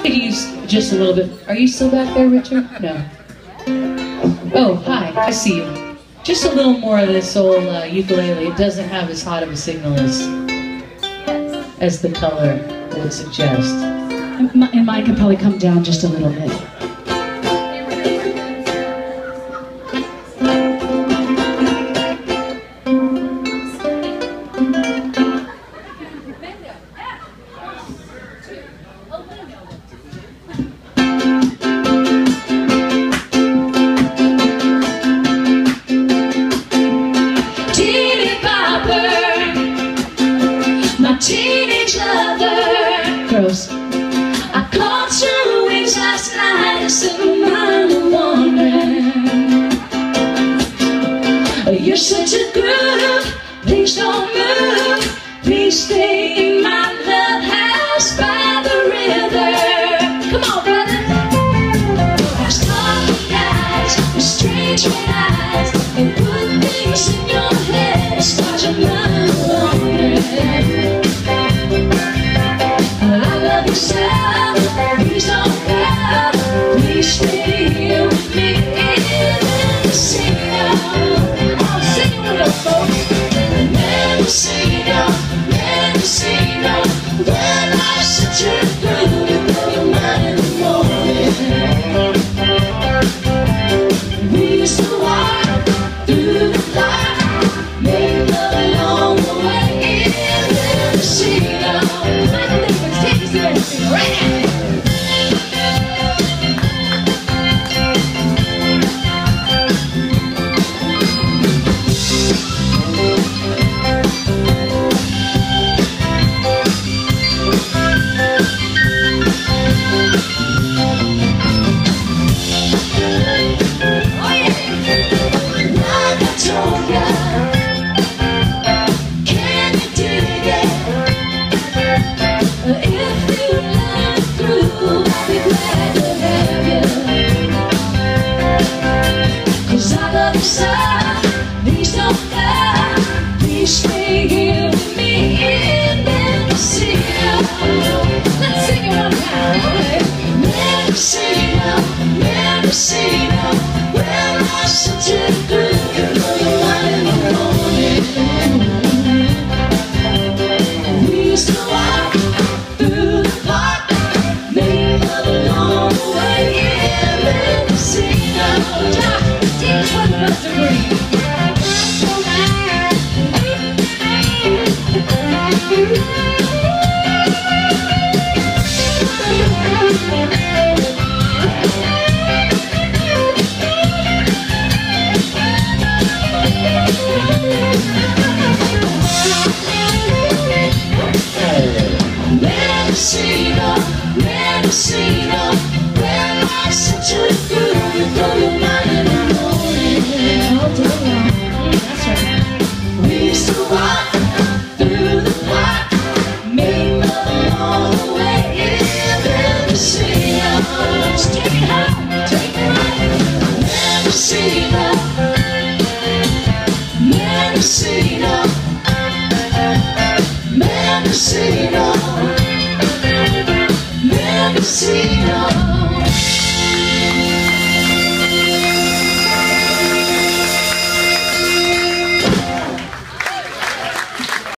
could use just a little bit. Are you still back there, Richard? No. Oh, hi. I see you. Just a little more of this old ukulele. It doesn't have as hot of a signal as the color would suggest. And mine could probably come down just a little bit. Teenage lover, Gross. I caught your wings last night and set my mind a wandering. You're such a groove, please don't move. Please stay in my love house by the river. Come on, brother. Starry eyes with strange red eyes, and put things in your head, start your mind a wandering. Please don't go, please stay here with me in Mendocino. Oh, sing it with us, folks. Mendocino, Mendocino, when I set you through, you blow your mind in the morning. We used to walk through the park, make love along the way in Mendocino. Right now. Please don't go, please stay here with me in Mendocino. Let's sing it one time, okay? Mendocino, Mendocino, when I set you through, you blow your mind in the morning. We used to walk through the park, make love along the way in Mendocino. Mendocino, Mendocino, when I set you through, you blow your mind in the morning. All day long. That's right. We used to walk through the park, make love along the way in Mendocino. Let's take it home, take it home. Mendocino, Mendocino, Mendocino, Mendocino.